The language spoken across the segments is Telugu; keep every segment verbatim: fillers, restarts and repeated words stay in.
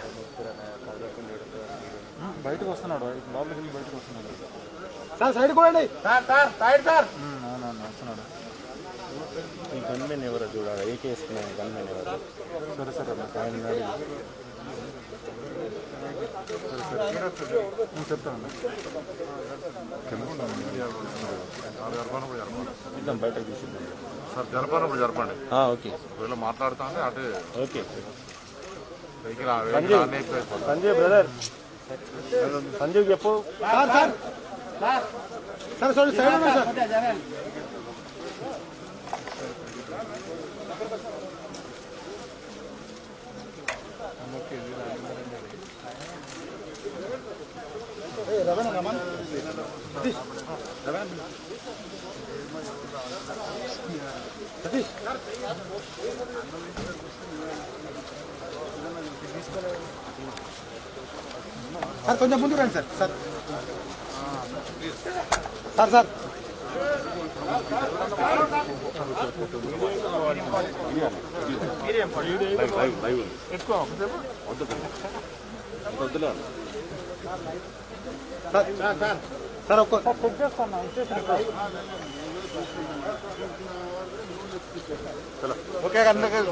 బయటకు వస్తున్నాడు లోపలికి వెళ్ళి బయటకు వస్తున్నాడు సార్ సైడ్ కూడండి సార్ సార్ సైడ్ సార్ అవునవును వస్తున్నాడు ఈ గన్మెన్ ఎవరో చూడాలి ఏకే వేసుకునే గన్మెన్ ఎవరు సరే సరే ఆయన నేను చెప్తాను ఇద్దాం బయటకు తీసుకుందాం సార్ జరపనప్పుడు జరపండి ఓకే వీళ్ళు మాట్లాడుతానే అటు ఓకే సంజయ్ బ్రదర్ సంజయ్ చెప్పు sir sir sir sir sir side ఉన్నా సార్ రవణ రమన్ సతీష్ రవణ సతీష్ సార్ కొంచెం ముందు రండి sir sir sir sir sir ఒక్క చెక్ చేస్తాను ఓకే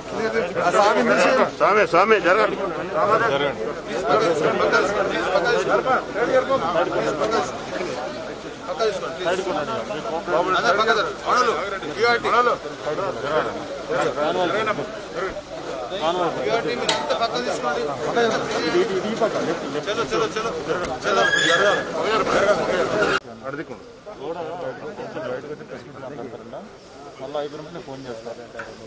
స్వామి స్వామి జరగండి అడిదికుండా మళ్ళీ అయిపోయినప్పుడు ఫోన్ చేస్తాను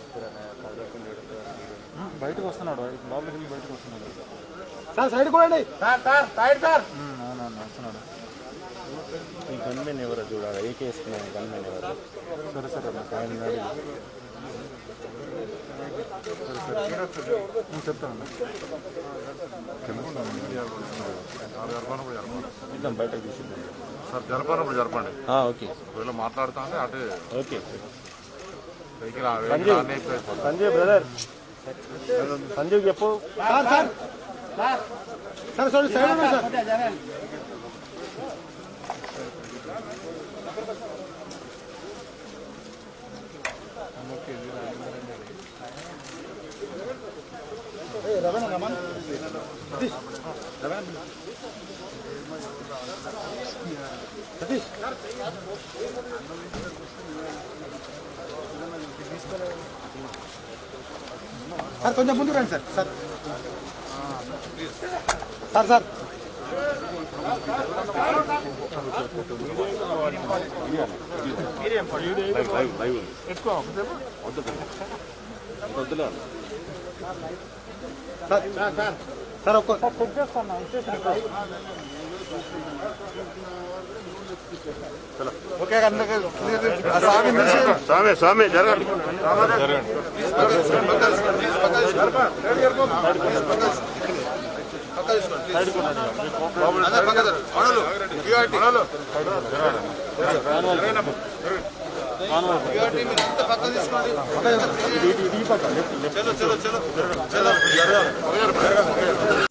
బయటకు వస్తున్నాడు లోపలికి వెళ్ళి బయటకు వస్తున్నాడు సార్ సైడ్ కూడండి సార్ సార్ సైడ్ సార్ అవునవును వస్తున్నాడు ఈ గన్మెన్ ఎవరో చూడాలి ఏకే వేసుకునే గన్మెన్ ఎవరు సరే సరే ఆయన నేను చెప్తాను ఇద్దాం బయటకు తీసుకుందాం సార్ జరపనప్పుడు జరపండి ఓకే వీళ్ళు మాట్లాడుతానే అటు ఓకే సంజయ్ బ్రదర్ సంజయ్ చెప్పు sir sir sir sir side ఉన్నా సార్ రవణ రమన్ సతీష్ రవణ సతీష్ సార్ కొంచెం ముందు రండి sir sir sir sir sir ఒక్క చెక్ చేస్తాను ఓకే స్వామి స్వామి జరగండి పక్క